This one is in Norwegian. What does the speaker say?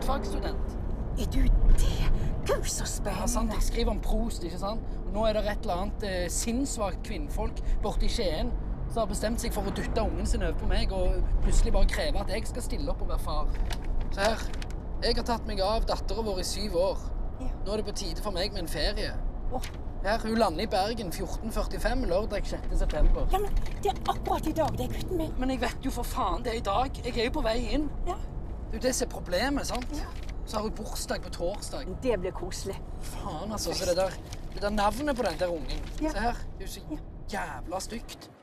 hovedfagsstudent. Er du det? Gud, så Ja, spennende. sant? Jeg skriver om Proust, ikke sant? Og nå er det et eller annet sinnssvakt kvinnfolk borte i Skien som har bestemt seg for å dytte ungen sin over på meg og plutselig bare kreve at jeg skal stille opp og være far. Se her. Jeg har tatt meg av datteren vår i 7 år. Ja. Nå er det på tide for meg med en ferie. Åh. Her, hun lander i Bergen 14.45 lørdag 6. september. Ja, men det er akkurat i dag, det er gutten min. Men jeg vet jo for faen det er i dag. Jeg er jo på vei inn. Ja. Det er jo det som er problemet, sant? Ja. Så har hun bursdag på torsdag. Det blir koselig. Faen, altså. Så det der navnet på den der ungen. Ja. Se her. Det er jo så jævla stygt.